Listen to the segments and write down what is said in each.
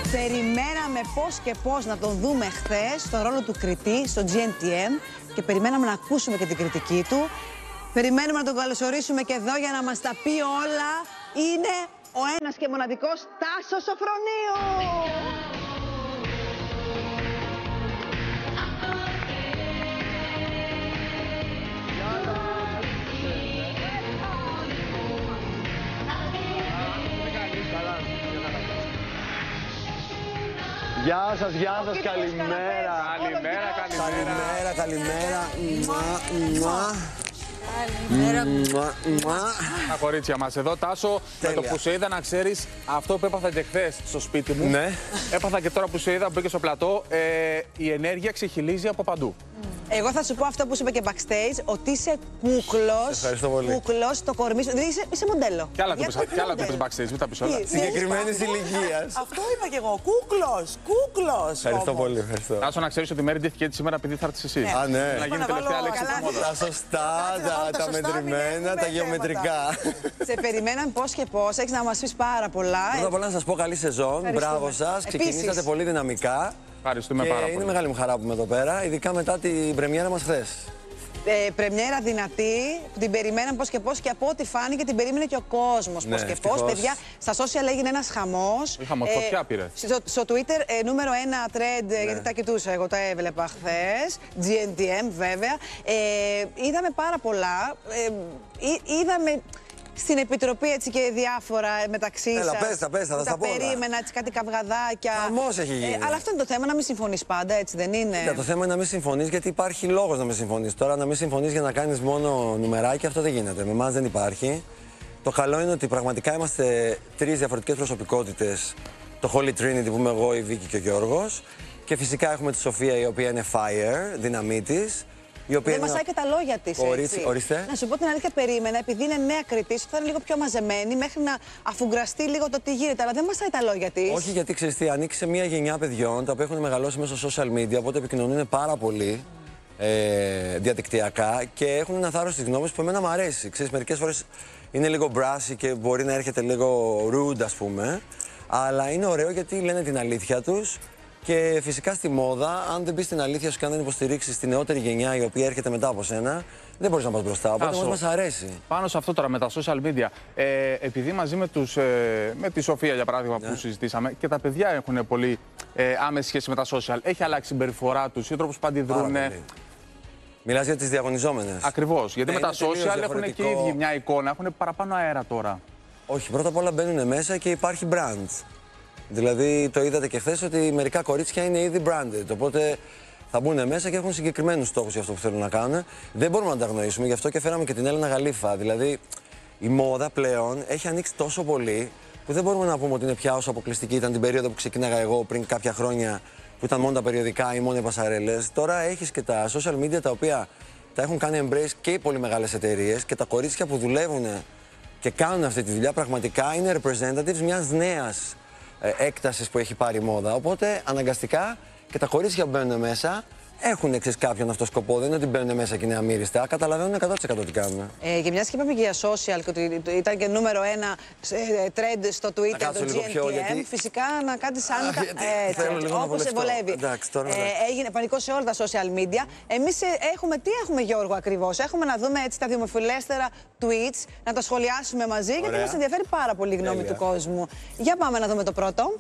Περιμέναμε πώς και πώς να τον δούμε χθες στο ρόλο του κριτή στο GNTM και περιμέναμε να ακούσουμε και την κριτική του. Περιμένουμε να τον καλωσορίσουμε και εδώ για να μας τα πει όλα. Είναι ο ένας και μοναδικός Τάσος Σοφρονίου! Γεια σας, καλημέρα. Καλημέρα. Τα κορίτσια μας εδώ, Τάσο, με το που σε είδα να ξέρεις αυτό που έπαθα και χθες στο σπίτι μου. Ναι. Έπαθα και τώρα που σε είδα που μπήκε στο πλατό, η ενέργεια ξεχυλίζει από παντού. Εγώ θα σου πω αυτό που σου είπα και backstage, ότι είσαι κούκλος. Ευχαριστώ πολύ. Κούκλος, το κορμί σου. Δηλαδή είσαι μοντέλο. Κι άλλα του είπες backstage, μην τα πεις όλα. Συγκεκριμένης ηλικίας. Αυτό είπα και εγώ. Κούκλος. Ευχαριστώ πολύ, ευχαριστώ. Τάσο, να ξέρεις ότι η Μέρη ντύθηκε έτσι σήμερα επειδή θα έρθεις εσύ. Α, ναι. Να γίνει τελευταία λέξη του μόδα. Τα σωστά, τα μετρημένα, τα γεωμετρικά. Σε περιμέναν πώς και πώς. Έχεις να μας πεις πάρα πολλά. Πρώτα απ' όλα να σας πω καλή σεζόν. Μπράβο σας. Ξεκινήσατε πολύ δυναμικά. Ευχαριστούμε πάρα πολύ. Είναι μεγάλη μου χαρά που είμαι εδώ πέρα, ειδικά μετά την πρεμιέρα μας χθες. Πρεμιέρα δυνατή, που την περιμέναν πώς και πώς και από ό,τι φάνηκε την περίμενε και ο κόσμος πώς και πώς. Παιδιά, στα social έγινε ένας χαμός. Είχαμε φωτιά πήρε. Στο Twitter νούμερο 1 trend, γιατί τα κοιτούσα, εγώ τα έβλεπα χθες. GNTM βέβαια. Είδαμε πάρα πολλά. Είδαμε στην Επιτροπή έτσι και διάφορα μεταξύ σας. Έλα, πες τα, θα τα πω. Περίμενα έτσι κάτι καυγαδάκια. Χαμός έχει γίνει. Αλλά αυτό είναι το θέμα, να μην συμφωνείς πάντα, έτσι δεν είναι? Το θέμα είναι να μην συμφωνείς, γιατί υπάρχει λόγος να μην συμφωνείς. Τώρα, να μην συμφωνείς για να κάνεις μόνο νουμεράκι, αυτό δεν γίνεται. Με εμάς δεν υπάρχει. Το καλό είναι ότι πραγματικά είμαστε τρεις διαφορετικές προσωπικότητες. Το Holy Trinity που είμαι εγώ, η Βίκη και ο Γιώργος. Και φυσικά έχουμε τη Σοφία, η οποία είναι fire, δυναμίτης. Δεν μασάει και τα λόγια της. Ορίστε. Να σου πω την αλήθεια, περίμενα, επειδή είναι νέα κριτής, θα είναι λίγο πιο μαζεμένη μέχρι να αφουγκραστεί λίγο το τι γίνεται. Αλλά δεν μασάει τα λόγια της. Όχι, γιατί ξέρεις τι, ανήκει σε μια γενιά παιδιών τα οποία έχουν μεγαλώσει μέσω social media, οπότε επικοινωνούν πάρα πολύ διαδικτυακά και έχουν ένα θάρρος στις γνώμες που εμένα μου αρέσει. Ξέρεις, μερικές φορές είναι λίγο brassy και μπορεί να έρχεται λίγο rude, ας πούμε. Αλλά είναι ωραίο γιατί λένε την αλήθεια τους. Και φυσικά στη μόδα, αν δεν πεις την αλήθεια σου και αν δεν υποστηρίξεις τη νεότερη γενιά η οποία έρχεται μετά από σένα, δεν μπορείς να πας μπροστά. Οπότε μας αρέσει. Πάνω σε αυτό τώρα με τα social media, επειδή μαζί με τη Σοφία για παράδειγμα που συζητήσαμε και τα παιδιά έχουν πολύ άμεση σχέση με τα social, έχει αλλάξει η συμπεριφορά τους, ο τρόπος που αντιδρούν. Μιλάς για τις διαγωνιζόμενες. Ακριβώς. Γιατί με τα social έχουν και οι ίδιοι μια εικόνα, έχουν παραπάνω αέρα τώρα. Όχι, πρώτα απ' όλα μπαίνουν μέσα και υπάρχει brand. Δηλαδή, το είδατε και χθες ότι μερικά κορίτσια είναι ήδη branded. Οπότε θα μπουν μέσα και έχουν συγκεκριμένους στόχους για αυτό που θέλουν να κάνουν. Δεν μπορούμε να τα αγνοήσουμε, γι' αυτό και φέραμε και την Έλληνα Γαλήφα. Δηλαδή, η μόδα πλέον έχει ανοίξει τόσο πολύ που δεν μπορούμε να πούμε ότι είναι πια όσο αποκλειστική ήταν την περίοδο που ξεκίναγα εγώ πριν κάποια χρόνια, που ήταν μόνο τα περιοδικά ή μόνο οι πασαρέλες. Τώρα έχεις και τα social media τα οποία τα έχουν κάνει embrace και οι πολύ μεγάλες εταιρείες και τα κορίτσια που δουλεύουν και κάνουν αυτή τη δουλειά πραγματικά είναι representatives μιας νέας έκτασης που έχει πάρει η μόδα. Οπότε αναγκαστικά και τα κορίτσια που μπαίνουν μέσα έχουν εξής κάποιον αυτό σκοπό. Δεν είναι ότι μπαίνουν μέσα και είναι αμύριστα. Καταλαβαίνουν 100% τι κάνουν. Για μια και είπαμε και για social και ότι ήταν και νούμερο 1 trend στο Twitter το GNTM. Γιατί... Φυσικά να κάνεις άνετα όπως σε βολεύει. Έγινε πανικό σε όλα τα social media. Εμείς τι έχουμε Γιώργο ακριβώς? Έχουμε να δούμε έτσι τα δημοφιλέστερα tweets, να τα σχολιάσουμε μαζί. Ωραία. Γιατί μας ενδιαφέρει πάρα πολύ η γνώμη του κόσμου. Για πάμε να δούμε το πρώτο.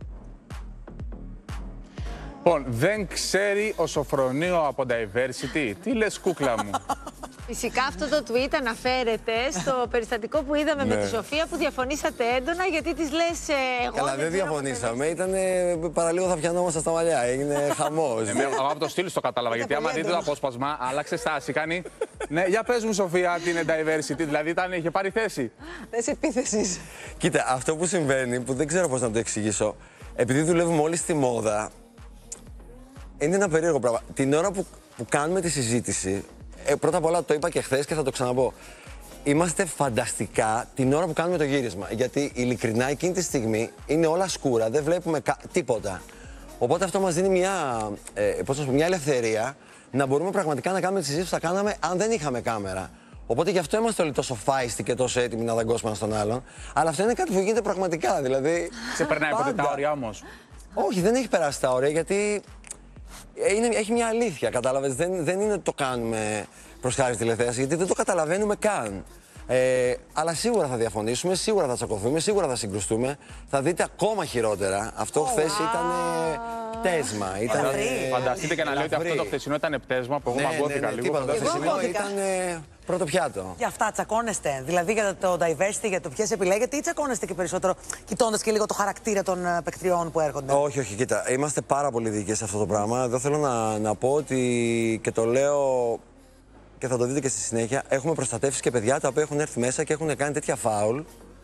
Λοιπόν, δεν ξέρει ο Σοφρονίου από Diversity. Τι λες, κούκλα μου? Φυσικά αυτό το tweet αναφέρεται στο περιστατικό που είδαμε με τη Σοφία που διαφωνήσατε έντονα γιατί της λες εγώ. Καλά, δεν διαφωνήσαμε. Ήταν παραλίγο θα πιανόμαστε στα μαλλιά. Έγινε χαμός. Εγώ από το στυλ το κατάλαβα. Γιατί άμα δείτε το απόσπασμα, άλλαξε στάση. Κάνει. Ναι, για πες μου, Σοφία, τι είναι Diversity. Δηλαδή είχε πάρει θέση. Θέση επίθεσης. Κοίτα, αυτό που συμβαίνει, που δεν ξέρω πώς να το εξηγήσω, επειδή δουλεύουμε όλοι στη μόδα. Είναι ένα περίεργο πράγμα. Την ώρα που κάνουμε τη συζήτηση, πρώτα απ' όλα το είπα και χθες και θα το ξαναπώ. Είμαστε φανταστικά την ώρα που κάνουμε το γύρισμα. Γιατί ειλικρινά εκείνη τη στιγμή είναι όλα σκούρα, δεν βλέπουμε τίποτα. Οπότε αυτό μας δίνει μια ελευθερία να μπορούμε πραγματικά να κάνουμε τη συζήτηση που θα κάναμε αν δεν είχαμε κάμερα. Οπότε γι' αυτό είμαστε όλοι τόσο feisty και τόσο έτοιμοι να δαγκώσουμε ένα στον άλλον. Αλλά αυτό είναι κάτι που γίνεται πραγματικά. Δηλαδή. Ξεπερνάει ποτέ τα όρια όμως? Όχι, δεν έχει περάσει τα όρια γιατί έχει μια αλήθεια, κατάλαβες. Δεν είναι ότι το κάνουμε προς χάρη τηλεθέαση, γιατί δεν το καταλαβαίνουμε καν. Αλλά σίγουρα θα διαφωνήσουμε, σίγουρα θα τσακωθούμε, σίγουρα θα συγκρουστούμε. Θα δείτε ακόμα χειρότερα. Αυτό χθες ήταν πτέσμα. Φανταστείτε και να λέω ότι αυτό το χθεσινό ήταν πτέσμα που εγώ μαγκώθηκα λίγο. Το χθεσινό ήταν πρώτο πιάτο. Για αυτά τσακώνεστε. Δηλαδή για το diversity, για το ποιες επιλέγετε, ή τσακώνεστε και περισσότερο κοιτώντας και λίγο το χαρακτήρα των παικτριών που έρχονται? Όχι, όχι, κοίτα. Είμαστε πάρα πολύ δίκαιοι σε αυτό το πράγμα. Εδώ θέλω να πω ότι, και το λέω και θα το δείτε και στη συνέχεια, έχουμε προστατεύσει και παιδιά τα οποία έχουν έρθει μέσα και έχουν κάνει τέτοια φάουλ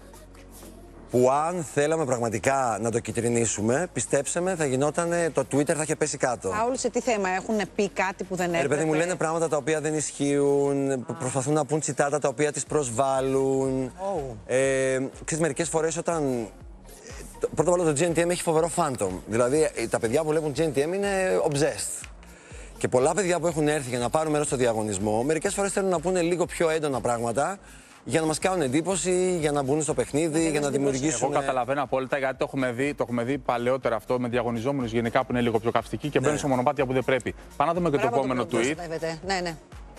που αν θέλαμε πραγματικά να το κυτρινίσουμε, πιστέψτε με, θα γινόταν, το Twitter θα είχε πέσει κάτω. Φάουλ σε τι θέμα, έχουν πει κάτι που δεν έπρεπε? Παιδί μου, λένε πράγματα τα οποία δεν ισχύουν, προσπαθούν να πούν τσιτάτα τα οποία τις προσβάλλουν. Ξέρεις, μερικές φορές όταν... Πρώτα απ' όλα το GNTM έχει φοβερό phantom. Δηλαδή τα παιδιά που βλέπουν GNTM είναι obsessed. Και πολλά παιδιά που έχουν έρθει για να πάρουν μέρος στο διαγωνισμό, μερικές φορές θέλουν να πούνε λίγο πιο έντονα πράγματα για να μας κάνουν εντύπωση, για να μπουν στο παιχνίδι, για να δημιουργήσουν. Εγώ καταλαβαίνω απόλυτα, γιατί το έχουμε δει παλαιότερα αυτό με διαγωνιζόμενους γενικά που είναι λίγο πιο καυστικοί και μπαίνουν σε μονοπάτια που δεν πρέπει. Πάμε να δούμε και το επόμενο tweet. Ναι.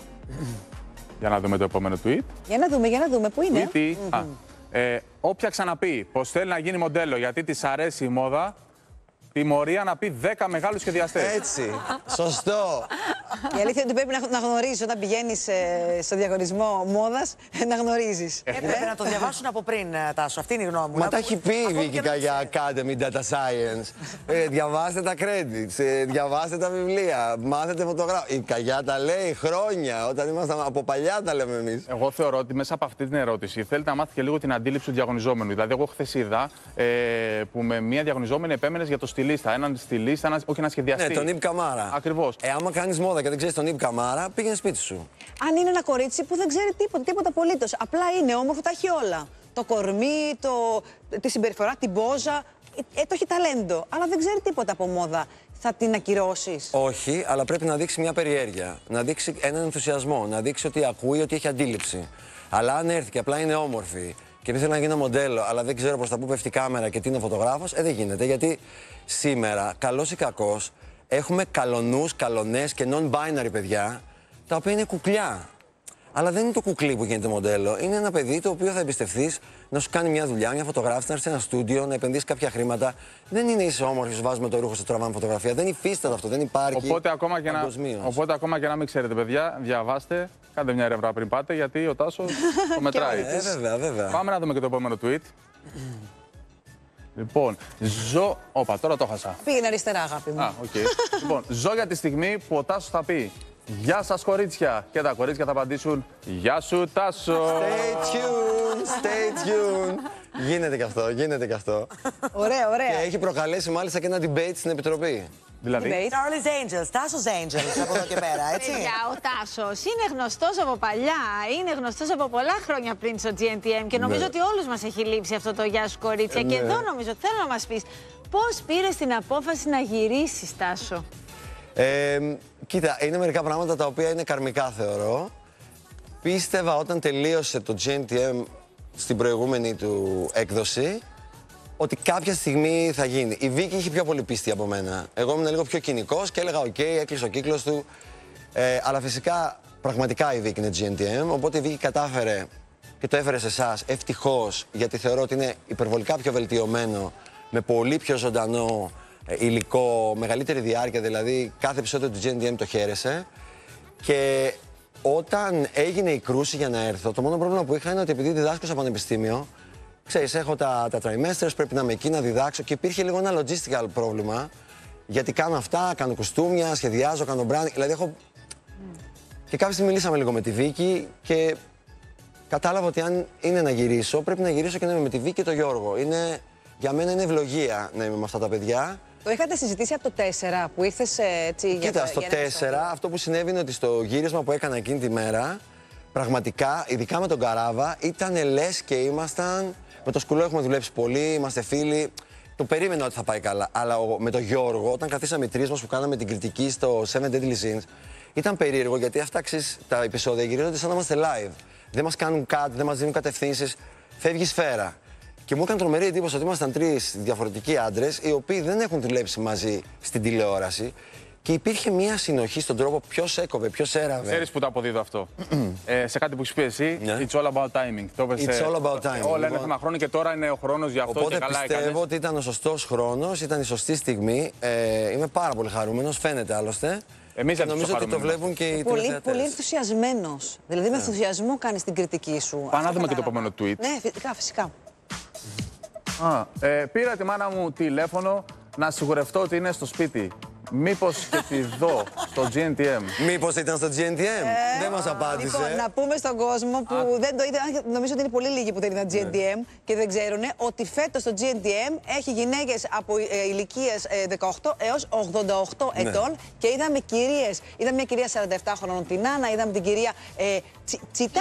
Για να δούμε το επόμενο tweet. Για να δούμε πού είναι. Όποια ξαναπεί πως θέλει να γίνει μοντέλο γιατί της αρέσει η μόδα, τιμωρία να πει 10 μεγάλους σχεδιαστές. Έτσι. Σωστό. Η αλήθεια είναι ότι πρέπει να γνωρίζεις όταν πηγαίνεις στο διαγωνισμό μόδας, να γνωρίζεις. Έπρεπε να το διαβάσουν από πριν, Τάσο. Αυτή είναι η γνώμη μου. Μα τα έχει πει η Βίκικα για Academy Data Science. Διαβάστε τα credits, διαβάστε τα βιβλία, μάθετε φωτογράφια. Η Καγιά τα λέει χρόνια, όταν ήμασταν από παλιά τα λέμε εμείς. Εγώ θεωρώ ότι μέσα από αυτή την ερώτηση θέλετε να μάθετε και λίγο την αντίληψη του διαγωνιζόμενου. Δηλαδή, εγώ χθες είδα που με μία διαγωνιζόμενη επέμενες για το στυλίστα. Έναν στυλίστα, όχι ένα σχεδιαστή. Ναι, τον Ιπ Καμάρα. Ακριβώς. Άμα κάνεις μόδα και δεν ξέρεις τον Ιπ Καμάρα, πήγαινε σπίτι σου. Αν είναι ένα κορίτσι που δεν ξέρει τίποτα απολύτως. Απλά είναι όμορφο, τα έχει όλα. Το κορμί, τη συμπεριφορά, την πόζα. Το έχει ταλέντο. Αλλά δεν ξέρει τίποτα από μόδα. Θα την ακυρώσεις? Όχι, αλλά πρέπει να δείξει μια περιέργεια. Να δείξει έναν ενθουσιασμό. Να δείξει ότι ακούει, ότι έχει αντίληψη. Αλλά αν έρθει και απλά είναι όμορφη και ήθελα να γίνω μοντέλο, αλλά δεν ξέρω προς τα πού πέφτει η κάμερα και τι είναι ο φωτογράφος, δεν γίνεται. Γιατί σήμερα, καλός ή κακός, έχουμε καλονούς, καλονές και non-binary παιδιά, τα οποία είναι κουκλιά. Αλλά δεν είναι το κουκλί που γίνεται μοντέλο. Είναι ένα παιδί το οποίο θα εμπιστευτείς να σου κάνει μια δουλειά, μια φωτογράφηση, να έρθει σε ένα στούντιο, να επενδύσει κάποια χρήματα. Δεν είναι είσαι όμορφη, σου βάζουμε το ρούχο, σε τραβάμε φωτογραφία. Δεν υφίσταται αυτό, δεν υπάρχει. Οπότε ακόμα και να μην ξέρετε, παιδιά, διαβάστε, κάντε μια έρευνα πριν πάτε, γιατί ο Τάσος το μετράει. Βέβαια. Πάμε να δούμε και το επόμενο tweet. Λοιπόν, Όπα, τώρα το χάσα. Πήγαινε αριστερά, αγάπη μου. Λοιπόν, ζω για τη στιγμή που ο Τάσος θα πει «Γεια σας, κορίτσια». Και τα κορίτσια θα απαντήσουν «Γεια σου, Τάσο». Stay tuned. Γίνεται και αυτό. Ωραία. Και έχει προκαλέσει μάλιστα και ένα debate στην Επιτροπή. Δηλαδή. Charlie's Angels, Τάσος Angels από εδώ και πέρα, έτσι. Ο Τάσος είναι γνωστός από παλιά, είναι γνωστός από πολλά χρόνια πριν στο GNTM και νομίζω ότι όλους μας έχει λείψει αυτό το «Γεια σου, κορίτσια». Και εδώ νομίζω θέλω να μας πεις πώς πήρες την απόφαση να γυρίσεις, Τάσο? Κοίτα, είναι μερικά πράγματα τα οποία είναι καρμικά, θεωρώ. Πίστευα όταν τελείωσε το GNTM στην προηγούμενη του έκδοση ότι κάποια στιγμή θα γίνει. Η Βίκη είχε πιο πολύ πίστη από μένα. Εγώ ήμουν λίγο πιο κοινικός και έλεγα «ΟΚ, έκλεισε ο κύκλος του». Αλλά φυσικά, πραγματικά η Βίκη είναι GNTM, οπότε η Βίκη κατάφερε και το έφερε σε εσάς, ευτυχώς, γιατί θεωρώ ότι είναι υπερβολικά πιο βελτιωμένο, με πολύ πιο ζωντανό υλικό, μεγαλύτερη διάρκεια, δηλαδή κάθε επεισόδιο του GNTM το χαίρεσε. Και όταν έγινε η κρούση για να έρθω, το μόνο πρόβλημα που είχα είναι ότι επειδή διδάσκω στο πανεπιστήμιο, ξέρεις, έχω τα trimesters, πρέπει να είμαι εκεί να διδάξω και υπήρχε λίγο ένα logistical πρόβλημα. Γιατί κάνω αυτά, κάνω κουστούμια, σχεδιάζω, κάνω branding. Δηλαδή έχω. Και κάποια στιγμή μιλήσαμε λίγο με τη Βίκη και κατάλαβα ότι αν είναι να γυρίσω, πρέπει να γυρίσω και να είμαι με τη Βίκη και τον Γιώργο. Για μένα είναι ευλογία να είμαι με αυτά τα παιδιά. Το είχατε συζητήσει από το 4 που ήρθες έτσι. Κοίτα, στο 4 αυτό που συνέβη είναι ότι στο γύρισμα που έκανα εκείνη τη μέρα, πραγματικά, ειδικά με τον Καράβα, ήταν λες και ήμασταν. Με το Σκουλό έχουμε δουλέψει πολύ, είμαστε φίλοι. Το περίμενα ότι θα πάει καλά. Αλλά με τον Γιώργο, όταν καθίσαμε οι τρεις μας που κάναμε την κριτική στο Seven Deadly Sins, ήταν περίεργο γιατί αυτά τα επεισόδια γυρίζονται σαν να είμαστε live. Δεν μας κάνουν κάτι, δεν μας δίνουν κατευθύνσεις. Φεύγει σφαίρα. Και μου έκανε τρομερή εντύπωση ότι ήμασταν 3 διαφορετικοί άντρες, οι οποίοι δεν έχουν δουλέψει μαζί στην τηλεόραση. Και υπήρχε μια συνοχή στον τρόπο ποιος έκοβε, ποιος έραβε. Ξέρεις που το αποδίδω αυτό. Σε κάτι που έχεις πει εσύ, it's all about timing. It's all about timing. Όλα είναι θέμα χρόνου και τώρα είναι ο χρόνος για αυτό. Οπότε και καλά πιστεύω ότι ήταν ο σωστός χρόνος, ήταν η σωστή στιγμή. Είμαι πάρα πολύ χαρούμενος, φαίνεται άλλωστε. Εμείς νομίζω ότι το βλέπουν και οι τηλεθεατές. Πολύ ενθουσιασμένος. Δηλαδή με ενθουσιασμό κάνεις την κριτική σου. Πάμε να δούμε και το επόμενο tweet. Ναι, φυσικά. Πήρα τη μάνα μου τηλέφωνο να σιγουρευτώ ότι είναι στο σπίτι. Μήπως και τη δω στο GNTM. Μήπως ήταν στο GNTM. Δεν μας απάντησε. Λοιπόν, να πούμε στον κόσμο που δεν το είδαν, νομίζω ότι είναι πολύ λίγοι που δεν είδαν GNTM και δεν ξέρουν ότι φέτος το GNTM έχει γυναίκες από ηλικίες 18 έως 88 ετών και είδαμε κυρίες. Είδαμε μια κυρία 47 χρονών, την Άννα, είδαμε την κυρία Τσίτσα.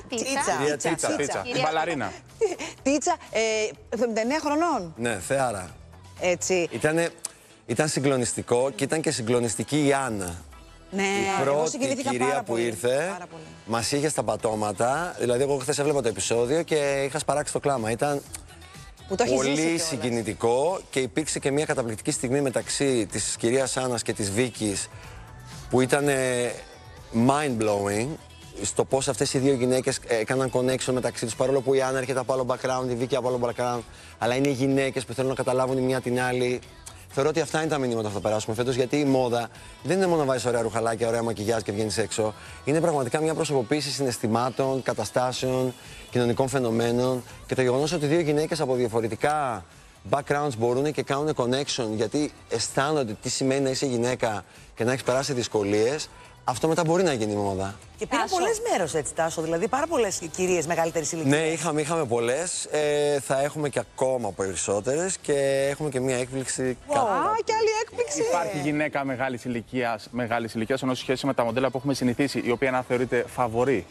Την μπαλαρίνα. Τίτσα, 79 χρονών. Ναι, θεάρα. Έτσι. Ήταν συγκλονιστικό και ήταν και συγκλονιστική η Άννα. Ναι, η πρώτη κυρία που ήρθε μας είχε στα πατώματα. Δηλαδή, εγώ χθες έβλεπα το επεισόδιο και είχα σπαράξει το κλάμα. Ήταν πολύ συγκινητικό και υπήρξε και μια καταπληκτική στιγμή μεταξύ της κυρίας Άννας και της Βίκης που ήταν mind-blowing στο πώς αυτές οι δύο γυναίκες έκαναν connection μεταξύ τους, παρόλο που η Άννα έρχεται από άλλο background, η Βίκη από άλλο background, αλλά είναι οι γυναίκες που θέλουν να καταλάβουν η μια την άλλη. Θεωρώ ότι αυτά είναι τα μηνύματα που θα περάσουμε φέτος, γιατί η μόδα δεν είναι μόνο να βάζεις ωραία ρουχαλάκια, ωραία μακιγιάζ και βγαίνεις έξω. Είναι πραγματικά μια προσωποποίηση συναισθημάτων, καταστάσεων, κοινωνικών φαινομένων και το γεγονός ότι δύο γυναίκες από διαφορετικά backgrounds μπορούν και κάνουν connection γιατί αισθάνονται τι σημαίνει να είσαι γυναίκα και να έχεις περάσει δυσκολίες. Αυτό μετά μπορεί να γίνει μόδα. Και πήραν πολλές μέρος έτσι, Τάσο, δηλαδή πάρα πολλές κυρίες μεγαλύτερης ηλικίας. Ναι, είχαμε πολλές. Θα έχουμε και ακόμα περισσότερες και έχουμε και μία έκπληξη. Και άλλη έκπληξη. Υπάρχει γυναίκα μεγάλης ηλικίας, ενώ σε σχέση με τα μοντέλα που έχουμε συνηθίσει, η οποία να θεωρείται φαβορή.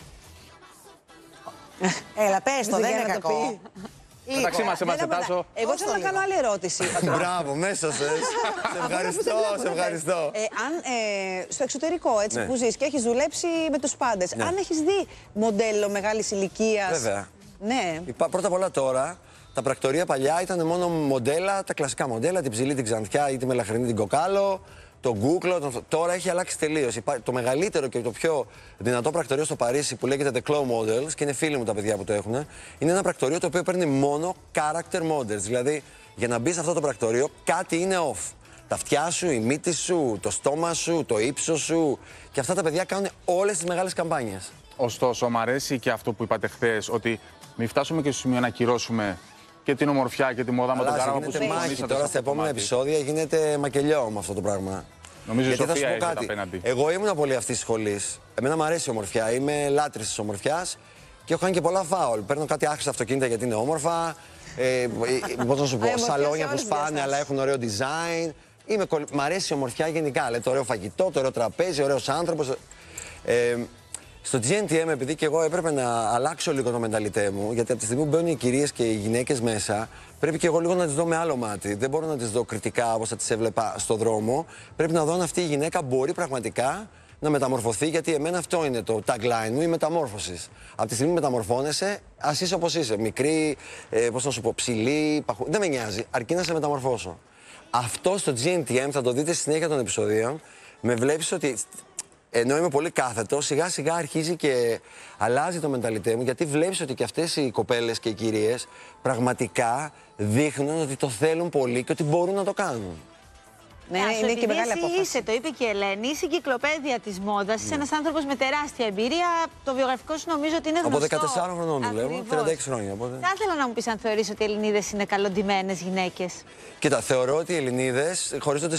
Έλα, πες το, δεν είναι κακό. Εντάξει, μας είμαστε, Τάσο. Εγώ θέλω να κάνω άλλη ερώτηση. Μπράβο, μέσα σε ευχαριστώ. Αν στο εξωτερικό, έτσι που ζεις και έχεις δουλέψει με τους πάντες, αν έχεις δει μοντέλο μεγάλης ηλικίας. Βέβαια. Ναι. Πρώτα απ' όλα τώρα, τα πρακτορεία παλιά ήταν μόνο μοντέλα, τα κλασικά μοντέλα, την ψηλή, την ξανθιά ή τη μελαχρινή, την κοκάλο, τον γκούκλο. Τώρα έχει αλλάξει τελείως. Το μεγαλύτερο και το πιο δυνατό πρακτορείο στο Παρίσι που λέγεται The Claw Models, και είναι φίλοι μου τα παιδιά που το έχουν, είναι ένα πρακτορείο το οποίο παίρνει μόνο character models. Δηλαδή, για να μπει σε αυτό το πρακτορείο, κάτι είναι off. Τα αυτιά σου, η μύτη σου, το στόμα σου, το ύψος σου. Και αυτά τα παιδιά κάνουν όλες τις μεγάλες καμπάνιες. Ωστόσο, μου αρέσει και αυτό που είπατε χθες, ότι μην φτάσουμε και στο σημείο να ακυρώσουμε και την ομορφιά και τη μόδα με τον κάραμα που συμφωνήσατε. Τώρα στα επόμενα επεισόδια γίνεται μακελιό με αυτό το πράγμα. Νομίζω η Σοφία έχει απέναντι. Εγώ ήμουν πολύ αυτή τη σχολή. Εμένα μου αρέσει η ομορφιά. Είμαι λάτρης της ομορφιάς και έχω κάνει και πολλά φάουλ. Παίρνω κάτι άχρηστα αυτοκίνητα γιατί είναι όμορφα. Πώς να σου πω, σαλόνια που σπάνε αλλά έχουν ωραίο design. Μ' αρέσει η ομορφιά γενικά. Λέτε ωραίο φαγητό, το ωραίο τραπέζι, ωραίος άνθρωπος. Στο GNTM, επειδή και εγώ έπρεπε να αλλάξω λίγο το μενταλιτέ μου, γιατί από τη στιγμή που μπαίνουν οι κυρίες και οι γυναίκες μέσα, πρέπει και εγώ λίγο να τις δω με άλλο μάτι. Δεν μπορώ να τις δω κριτικά όπως θα τις έβλεπα στο δρόμο. Πρέπει να δω αν αυτή η γυναίκα μπορεί πραγματικά να μεταμορφωθεί, γιατί εμένα αυτό είναι το tagline μου, η μεταμόρφωση. Από τη στιγμή που μεταμορφώνεσαι, ας είσαι όπως είσαι. Μικρή, πώς να σου πω, ψηλή, δεν με νοιάζει, αρκεί να σε μεταμορφώσω. Αυτό στο GNTM θα το δείτε στη συνέχεια των επεισοδίων. Με βλέπεις ότι. Ενώ είμαι πολύ κάθετο, σιγά σιγά αρχίζει και αλλάζει το μενταλιτέ μου, γιατί βλέπεις ότι και αυτές οι κοπέλες και οι κυρίες πραγματικά δείχνουν ότι το θέλουν πολύ και ότι μπορούν να το κάνουν. Ναι, είναι και μεγάλη απόφαση. Είσαι, το είπε και η Ελένη, είσαι κυκλοπαίδεια της μόδας, είσαι ένας άνθρωπος με τεράστια εμπειρία. Το βιογραφικό σου νομίζω ότι είναι γνωστό. Από 14 χρονών δουλεύω, 36 χρόνια. Οπότε. Θα ήθελα να μου πεις αν θεωρείς ότι οι Ελληνίδες είναι καλοντυμένες γυναίκες. Κοίτα, θεωρώ ότι οι Ελληνίδες χωρίζονται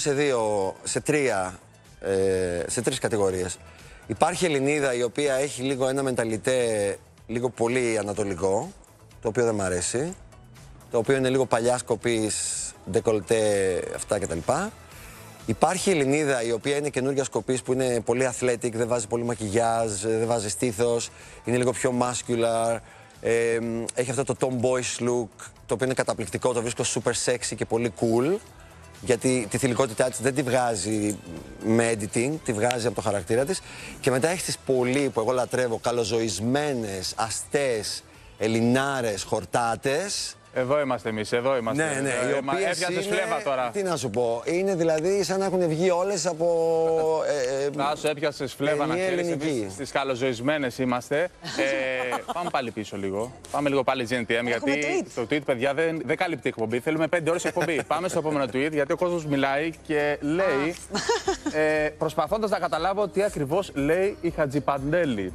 σε τρεις κατηγορίες. Υπάρχει Ελληνίδα η οποία έχει λίγο ένα μενταλιτέ λίγο πολύ ανατολικό, το οποίο δεν μ' αρέσει, το οποίο είναι λίγο παλιάς κοπής, ντεκολτέ, αυτά κτλ. Υπάρχει η Ελληνίδα η οποία είναι καινούργια κοπής που είναι πολύ athletic, δεν βάζει πολύ μακιγιάζ, δεν βάζει στήθος, είναι λίγο πιο muscular, έχει αυτό το tomboyish look, το οποίο είναι καταπληκτικό, το βρίσκω super sexy και πολύ cool. Γιατί τη θηλυκότητά της δεν τη βγάζει με editing, τη βγάζει από το χαρακτήρα της. Και μετά έχει τις πολύ, που εγώ λατρεύω, καλοζωισμένες, αστές, Ελληνάρες, χορτάτες, Εδώ είμαστε εμείς, εδώ είμαστε. Ναι, ναι. Έπιασες φλέβα τώρα. Τι να σου πω, είναι δηλαδή σαν να έχουν βγει όλες από. Τάσο, έπιασες φλέβα να ξέρεις. Εμείς στις καλοζωισμένες είμαστε. Πάμε πάλι πίσω λίγο. Πάμε λίγο πάλι GNTM, γιατί το tweet, παιδιά, δεν καλύπτει εκπομπή. Θέλουμε 5 ώρες εκπομπή. Πάμε στο επόμενο tweet, γιατί ο κόσμος μιλάει και λέει. Προσπαθώντας να καταλάβω τι ακριβώς λέει η Χατζιπαντέλη.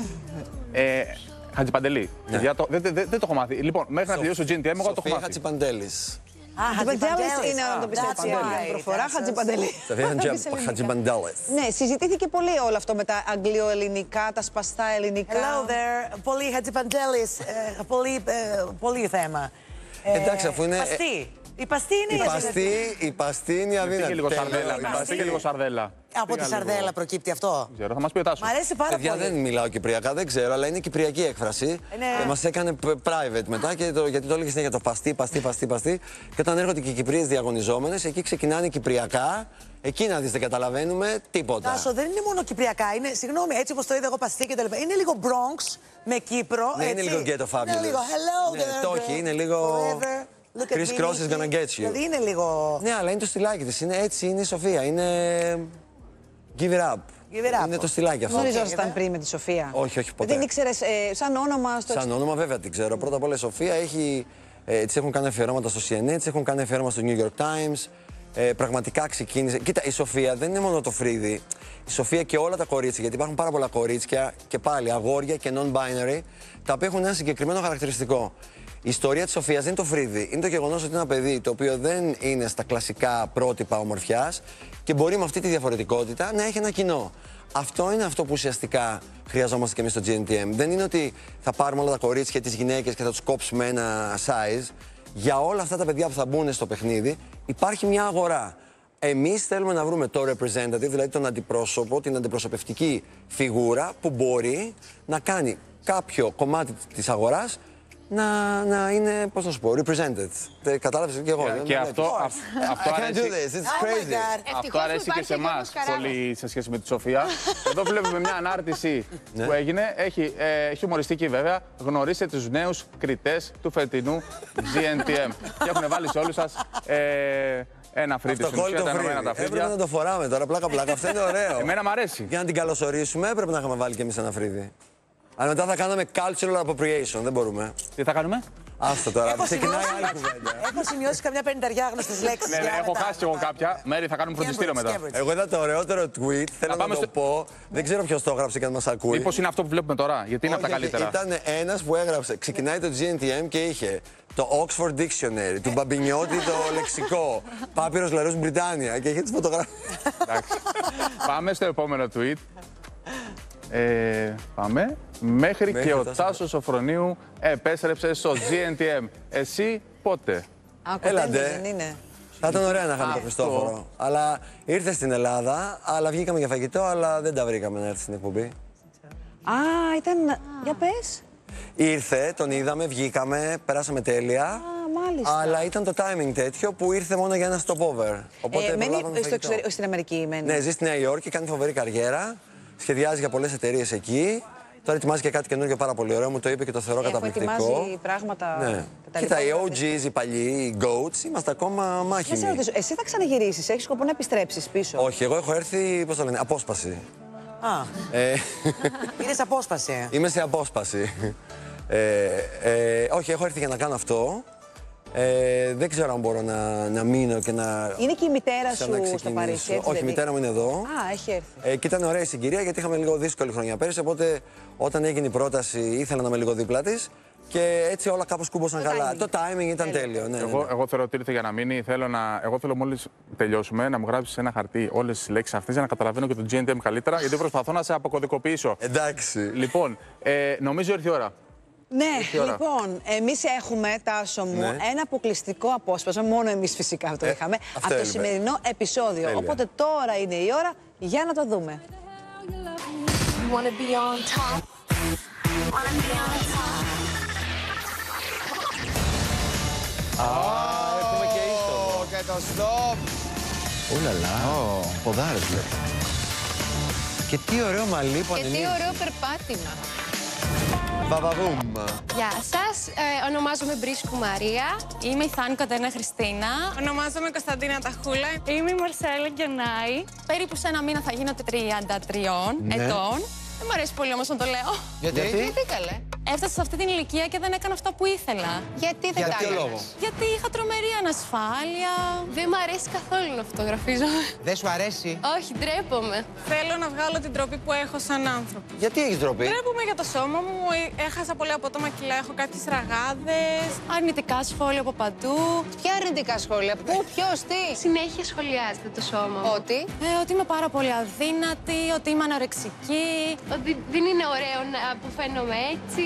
Χατζιπαντελή. Ναι. Δεν το έχω μάθει. Λοιπόν, μέχρι να τελειώσει το GNTM, εγώ το έχω μάθει. Χατζιπαντέλης. Χατζιπαντέλης είναι να το πεις έτσι. Προφορά Χατζιπαντελή. Χατζιπαντέλης. Ναι, συζητήθηκε πολύ όλο αυτό με τα αγγλιοελληνικά, τα σπαστά ελληνικά. Hello there, πολύ Χατζιπαντέλης. Πολύ θέμα. Εντάξει, αφού είναι. Η παστή είναι η παστή είναι η αδύνατη. Πήγε λίγο σαρδέλα. Από τη σαρδέλα προκύπτει αυτό. Ξέρω, θα μας πει ο Τάσος. Μ' αρέσει πάρα Παιδιά, πολύ. δεν μιλάω κυπριακά, δεν ξέρω, αλλά είναι κυπριακή έκφραση. Μας έκανε private μετά γιατί το έλεγε συνέχεια το παστή. Και όταν έρχονται και οι Κυπρίες διαγωνιζόμενες, εκεί ξεκινάνε κυπριακά. Εκεί να δεις, δεν καταλαβαίνουμε τίποτα. Τάσο, δεν είναι μόνο κυπριακά. Είναι, συγγνώμη, έτσι όπως το είδα εγώ, παστή και τα λοιπά. Είναι λίγο Bronx με Κύπρο. Ναι, είναι λίγο ghetto fabulous. Είναι λίγο hello there. Το όχι, είναι λίγο. Chris Cross is gonna get you. Δηλαδή είναι λίγο. Ναι, αλλά είναι το στυλάκι της. Είναι έτσι, είναι η Σοφία. Είναι. Give it up. Είναι το στυλάκι αυτό. Γνωριζόσασταν πριν με τη Σοφία? Όχι, ποτέ. Δεν ήξερες σαν όνομα στο. Σαν όνομα, βέβαια την ξέρω. Πρώτα απ' όλα η Σοφία έχει. Της έχουν κάνει αφιερώματα στο CNN, της έχουν κάνει αφιερώματα στο New York Times. Πραγματικά ξεκίνησε. Κοίτα, η Σοφία δεν είναι μόνο το φρύδι. Η Σοφία και όλα τα κορίτσια, γιατί υπάρχουν πάρα πολλά κορίτσια και πάλι αγόρια και non-binary, τα οποία έχουν ένα συγκεκριμένο χαρακτηριστικό. Η ιστορία της Σοφίας δεν είναι το φρύδι. Είναι το γεγονός ότι είναι ένα παιδί το οποίο δεν είναι στα κλασικά πρότυπα ομορφιάς και μπορεί με αυτή τη διαφορετικότητα να έχει ένα κοινό. Αυτό είναι αυτό που ουσιαστικά χρειαζόμαστε και εμείς στο GNTM. Δεν είναι ότι θα πάρουμε όλα τα κορίτσια και τις γυναίκες και θα τους κόψουμε ένα size. Για όλα αυτά τα παιδιά που θα μπουν στο παιχνίδι υπάρχει μια αγορά. Εμείς θέλουμε να βρούμε το representative, δηλαδή τον αντιπρόσωπο, την αντιπροσωπευτική φιγούρα που μπορεί να κάνει κάποιο κομμάτι της αγοράς να είναι, πώς να σου πω, represented. Κατάλαβες και εγώ. Και αυτό crazy. Αυτό αρέσει και σε εμάς πολύ σε σχέση με τη Σοφία. Εδώ βλέπουμε μια ανάρτηση που έγινε. Έχει χιουμοριστική βέβαια. Γνωρίστε τους νέους κριτές του φετινού GNTM. Και έχουν βάλει σε όλους σας ένα φρύδι στην ουσία, τα ενωμένα τα φρύδια. Έπρεπε να το φοράμε τώρα, πλάκα. Αυτό είναι ωραίο. Εμένα μ' αρέσει. Για να την καλωσορίσουμε έπρεπε να είχαμε βάλει κι εμείς ένα φρύδι. Αλλά μετά θα κάναμε cultural appropriation, δεν μπορούμε. Τι θα κάνουμε? Άστο τώρα, ξεκινάει άλλη κουβέντα. Έχω σημειώσει καμιά 50 γνωστές λέξεις. Ναι, έχω χάσει κι εγώ κάποια. Μέρη, θα κάνουμε φροντιστήριο μετά. Εγώ είδα το ωραιότερο tweet, θέλω να το πω. Δεν ξέρω ποιος το έγραψε και αν μας ακούει. Μήπως είναι αυτό που βλέπουμε τώρα, γιατί είναι από τα καλύτερα. Ήταν ένας που έγραψε, ξεκινάει το GNTM και είχε το Oxford Dictionary, του Μπαμπινιώτη το λεξικό, Πάπυρος Λαρούς Μπριτάνια και είχε τις φωτογραφίες. Πάμε στο επόμενο tweet. Πάμε. Μέχρι και ο Τάσος Σοφρονίου επέστρεψε στο GNTM. Εσύ πότε? Έλατε. Δεν είναι. Θα ήταν ωραία να είχαμε τον Χριστόφορο. Αλλά ήρθε στην Ελλάδα, αλλά βγήκαμε για φαγητό, αλλά δεν τα βρήκαμε να έρθει στην εκπομπή. Ήταν. Για πες. Ήρθε, τον είδαμε, βγήκαμε, περάσαμε τέλεια. Μάλιστα. Αλλά ήταν το timing τέτοιο που ήρθε μόνο για ένα stopover. Οπότε μένει στην Αμερική, μένει. Ναι, ζει στη Νέα Υόρκη, κάνει φοβερή καριέρα. Σχεδιάζει για πολλές εταιρείες εκεί. Τώρα ετοιμάζει και κάτι καινούργιο πάρα πολύ ωραίο. Μου το είπε και το θεωρώ καταπληκτικό. Ετοιμάζει πράγματα. Ναι. Κοίτα, οι OGs, οι παλιοί, οι GOATs, είμαστε ακόμα μάχημοι. Να σε ρωτήσω, εσύ θα ξαναγυρίσεις, έχεις σκοπό να επιστρέψεις πίσω? Όχι, εγώ έχω έρθει, πώς το λένε, απόσπαση. Πήρες απόσπαση. Είμαι σε απόσπαση. Όχι, έχω έρθει για να κάνω αυτό. Δεν ξέρω αν μπορώ να μείνω και να. Είναι και η μητέρα σου στο Παρίσι, έτσι? Όχι, η μητέρα μου είναι εδώ. Έχει έρθει. Και ήταν ωραία η συγκυρία γιατί είχαμε λίγο δύσκολη χρονιά πέρυσι. Οπότε όταν έγινε η πρόταση ήθελα να είμαι λίγο δίπλα της και έτσι όλα κάπως κούμποσαν καλά. Το timing ήταν τέλειο. Ναι, εγώ θέλω ότι ήρθε για να μείνει. Εγώ θέλω μόλις τελειώσουμε να μου γράψεις ένα χαρτί όλες τις λέξεις αυτές για να καταλαβαίνω και το GNTM καλύτερα, γιατί προσπαθώ να σε αποκωδικοποιήσω. Εντάξει. Λοιπόν, νομίζω ήρθε η ώρα. Ναι, λοιπόν, εμείς έχουμε, Τάσο μου, ένα αποκλειστικό απόσπασμα, μόνο εμείς φυσικά το είχαμε, από το σημερινό επεισόδιο. Οπότε τώρα είναι η ώρα για να το δούμε. Έχουμε και είσοδο. Και το stop. Ουλαλά, ποδάρες βλέπω. Και τι ωραίο μαλλί που Και τι ωραίο περπάτημα. Μπαμπαβούμ. όνομα. Γεια σας, ονομάζομαι Μπρίσκου Μαρία. Είμαι η Θάνη Κατερίνα Χριστίνα. Ονομάζομαι Κωνσταντίνα Ταχούλα. Είμαι η Μαρσέλα Γκιανάη. Περίπου σε ένα μήνα θα γίνω 33 ετών. Δεν μου αρέσει πολύ όμως να το λέω. Γιατί καλέ. Έφτασα σε αυτή την ηλικία και δεν έκανα αυτά που ήθελα. Γιατί δεν Για ποιο λόγο? Γιατί είχα τρομερή ανασφάλεια. Δεν μου αρέσει καθόλου να φωτογραφίζομαι. Δεν σου αρέσει? Όχι, ντρέπομαι. Θέλω να βγάλω την τροπή που έχω σαν άνθρωπο. Γιατί έχεις ντροπή? Ντρέπομαι για το σώμα μου. Έχασα πολύ απότομα κιλά. Έχω κάποιες ραγάδες. Αρνητικά σχόλια από παντού. Ποια αρνητικά σχόλια, πού, ποιος, τι? Συνέχεια σχολιάζεται το σώμα μου. Ότι. Ότι είμαι πάρα πολύ αδύνατη, ότι είμαι ανορεξική. Ότι δεν είναι ωραίο που φαίνομαι έτσι.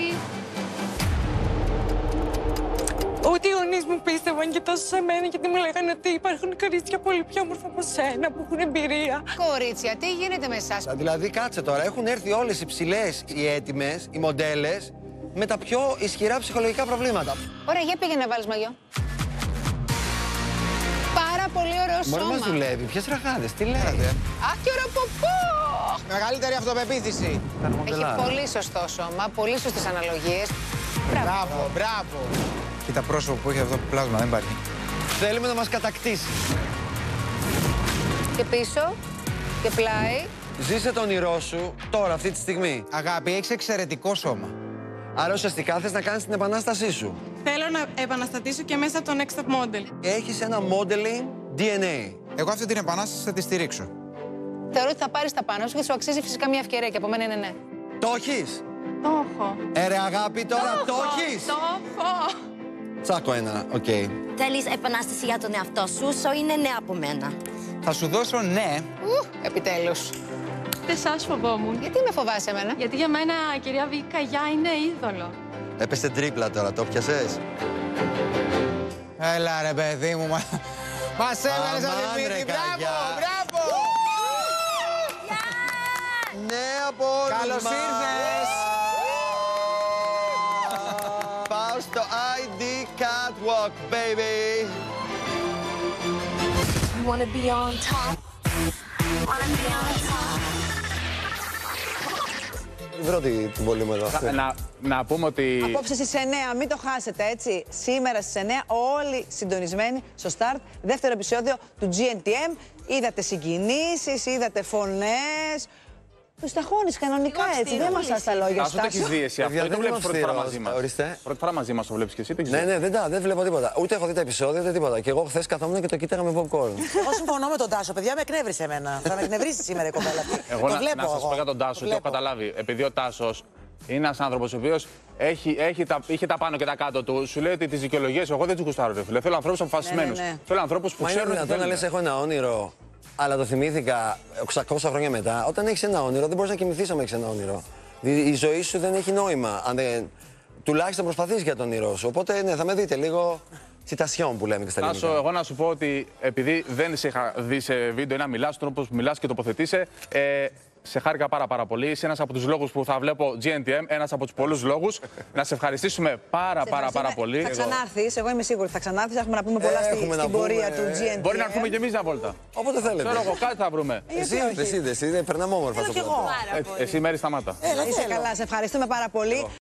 Ότι οι γονείς μου πίστευαν και τόσο σε μένα γιατί μου λέγανε ότι υπάρχουν κορίτσια πολύ πιο όμορφα από σένα που έχουν εμπειρία. Κορίτσια, τι γίνεται με εσάς? Δηλαδή, κάτσε τώρα, έχουν έρθει όλες οι ψηλές, οι έτοιμες, οι μοντέλες, με τα πιο ισχυρά ψυχολογικά προβλήματα. Ωραία, για πήγαινε να βάλεις μαγιό. Πάρα πολύ ωραίο σώμα. Μόνο μας δουλεύει. Ποιες ραγάδες, τι λέτε? Αχ, και ωραίο ποπό! Μεγαλύτερη αυτοπεποίθηση. Έχει πολύ σωστό σώμα, πολύ σωστές αναλογίες. Μπράβο, μπράβο. Κοίτα πρόσωπο που έχει αυτό το πλάσμα, δεν υπάρχει. Θέλουμε να μας κατακτήσει. Και πίσω, και πλάι. Ζήσε το όνειρό σου τώρα, αυτή τη στιγμή. Αγάπη, έχεις εξαιρετικό σώμα. Άρα ουσιαστικά θες να κάνεις την επανάστασή σου. Θέλω να επαναστατήσω και μέσα από το Next Top Model. Έχεις ένα modeling DNA. Εγώ αυτή την επανάσταση θα τη στηρίξω. Θεωρώ ότι θα πάρεις τα πάνω σου και σου αξίζει φυσικά μια ευκαιρία και από μένα είναι ναι. Το έχεις? Το έχω. Ρε αγάπη, τώρα το έχεις? Το έχω. Τσάκω ένα, οκ. Θέλεις επανάσταση για τον εαυτό σου, είναι ναι από μένα. Θα σου δώσω ναι. Επιτέλους. Εσάς φοβόμουν. Γιατί με φοβάσαι εμένα? Γιατί για μένα η κυρία Βίκη Καγιά είναι είδωλο. Έπεσε τρίπλα τώρα, το πιασες? Έλα ρε παιδί μου, μας έβαλες Αμάν, από τη ρε, μύτη. Μπράβο, Καγιά. μπράβο. Ναι, απόλυμα. Καλώς ήρθες. Πάω στο ID Catwalk, baby. You wanna be on top. Wanna be on top. Βρω την πολύ μου εδώ. Να πούμε ότι... Απόψε στις 9, μην το χάσετε έτσι. Σήμερα στις 9, όλοι συντονισμένοι στο Start. Δεύτερο επεισόδιο του GNTM. Είδατε συγκινήσεις, είδατε φωνές. Τους ταχώνεις κανονικά έτσι, δεν μας τα λόγια σου. Τάσο, το έχεις δει εσύ αυτό, δεν το βλέπεις είμαι πρώτη φορά αυστηρός. μαζί μας. Ορίστε. Πρώτη φορά μαζί μας το βλέπεις και εσύ, δεν Ναι, ξέρω. ναι, δεν βλέπω τίποτα. Ούτε έχω δει τα επεισόδια, ούτε τίποτα. Και εγώ χθες καθόμουν και το κοίταγα με popcorn. Εγώ συμφωνώ με τον Τάσο, παιδιά, με εκνεύρισε εμένα. Θα με εκνευρίσει σήμερα η κοπέλα αυτή. Εγώ Το να βλέπω σας εγώ. πω για τον Τάσο, Το ότι έχω βλέπω. καταλάβει. Επειδή ο Τάσος είναι ένας άνθρωπος ο οποίος είχε τα πάνω και τα κάτω του. Σου λέει ότι τις δικαιολογίες εγώ δεν τους γουστάρω, ρε φίλε. Θέλω ανθρώπους αποφασισμένους. Ναι. Θέλω ανθρώπους που Μα είναι ξέρουν τι δυνατόν να θέλουν. λες έχω ένα όνειρο, αλλά το θυμήθηκα 600 χρόνια μετά. Όταν έχεις ένα όνειρο, δεν μπορείς να κοιμηθείς άμα έχεις ένα όνειρο. Η ζωή σου δεν έχει νόημα. Αν δεν... Τουλάχιστον προσπαθείς για το όνειρό σου. Οπότε ναι, θα με δείτε λίγο τσιτασιόν που λέμε και στα ελληνικά. Τάσο, εγώ να σου πω ότι επειδή δεν σε είχα δει σε βίντεο ή να μιλάς, τον τρόπο που μιλάς και τοποθετείσαι, σε χάρηκα πάρα πολύ. Είσαι ένας από τους λόγους που θα βλέπω GNTM, ένας από τους πολλούς λόγους. Να σε ευχαριστήσουμε πάρα πολύ. Θα ξανάρθεις, εγώ είμαι σίγουρη. Θα ξανάρθεις, έχουμε να πούμε πολλά στην πορεία του GNTM. Μπορεί να έρθουμε κι εμείς μια βόλτα. Όποτε θέλετε. Ξέρω εγώ, κάτι θα βρούμε. Εσύ, περνάμε όμορφα στο πλάνο. Εσύ μέρη σταμάτα. Είσαι καλά, σε ευχαριστούμε πάρα πολύ.